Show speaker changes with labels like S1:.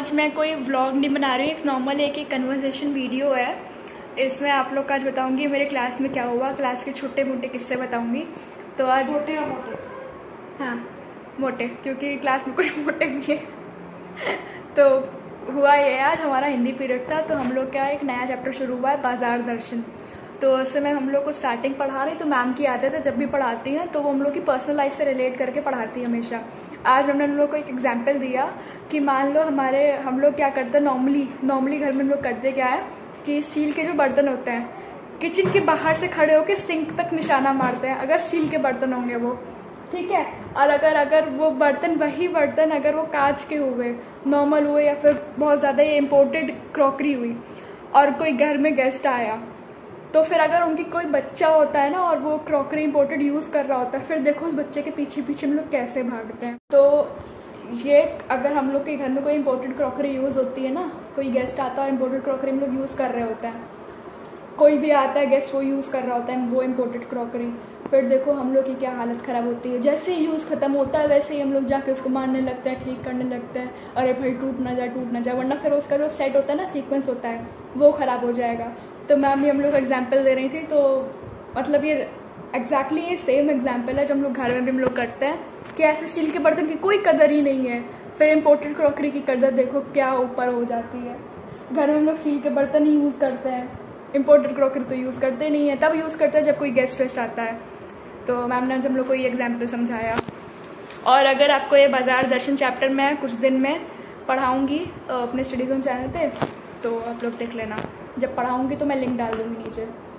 S1: आज मैं कोई व्लॉग नहीं बना रही हूँ, एक नॉर्मल एक कन्वर्सेशन वीडियो है। इसमें आप लोग का आज बताऊँगी मेरे क्लास में क्या हुआ, क्लास के छोटे मोटे किस्से बताऊँगी। तो आज
S2: छोटे या मोटे?
S1: हाँ मोटे, क्योंकि क्लास में कुछ मोटे भी है। तो हुआ ये, आज हमारा हिंदी पीरियड था, तो हम लोग क्या एक नया चैप्टर शुरू हुआ है, बाजार दर्शन। तो उससे मैं हम लोग को स्टार्टिंग पढ़ा रही, तो मैम की आदत है जब भी पढ़ाती हैं तो वो हम लोग की पर्सनल लाइफ से रिलेट करके पढ़ाती है हमेशा। आज हमने हम लोग को एक एग्जांपल दिया कि मान लो हम लोग क्या करते हैं, नॉर्मली घर में हम लोग करते क्या है कि स्टील के जो बर्तन होते हैं, किचन के बाहर से खड़े होकर सिंक तक निशाना मारते हैं, अगर स्टील के बर्तन होंगे वो, ठीक है। और अगर वो बर्तन अगर वो कांच के हुए, नॉर्मल हुए, या फिर बहुत ज़्यादा ये इम्पोर्टेड क्रॉकरी हुई और कोई घर में गेस्ट आया, तो फिर अगर उनकी कोई बच्चा होता है ना और वो क्रॉकरी इंपोर्टेड यूज़ कर रहा होता है, फिर देखो उस बच्चे के पीछे पीछे हम लोग कैसे भागते हैं। तो ये अगर हम लोग के घर में कोई इंपोर्टेड क्रॉकरी यूज़ होती है ना, कोई गेस्ट आता है और इंपोर्टेड क्रॉकरी हम लोग यूज़ कर रहे होते हैं, कोई भी आता है गेस्ट वो यूज़ कर रहा होता है वो इम्पोर्टेड क्रॉकरी, फिर देखो हम लोग की क्या हालत ख़राब होती है। जैसे ही यूज़ ख़त्म होता है वैसे ही हम लोग जाके उसको मारने लगते हैं, ठीक करने लगते हैं, अरे भाई टूट ना जाए, वरना फिर उसका जो सेट होता है ना, सीक्वेंस होता है, वो ख़राब हो जाएगा। तो मैम भी हम लोग एग्जाम्पल दे रही थी, तो मतलब ये एग्जैक्टली ये सेम एग्जाम्पल है जो हम लोग घर में भी हम लोग करते हैं कि ऐसे स्टील के बर्तन की कोई कदर ही नहीं है, फिर इम्पोर्टेड क्रॉकरी की कदर देखो क्या ऊपर हो जाती है। घर में हम लोग स्टील के बर्तन ही यूज़ करते हैं, इम्पोर्टेड क्रॉकरी तो यूज़ करते नहीं है, तब यूज़ करते हैं जब कोई गेस्ट वेस्ट आता है। तो मैम ने हम लोग को ये एग्जाम्पल समझाया। और अगर आपको ये बाजार दर्शन चैप्टर मैं कुछ दिन में पढ़ाऊँगी अपने स्टडी जोन चैनल पे, तो आप लोग देख लेना, जब पढ़ाऊँगी तो मैं लिंक डाल दूँगी नीचे।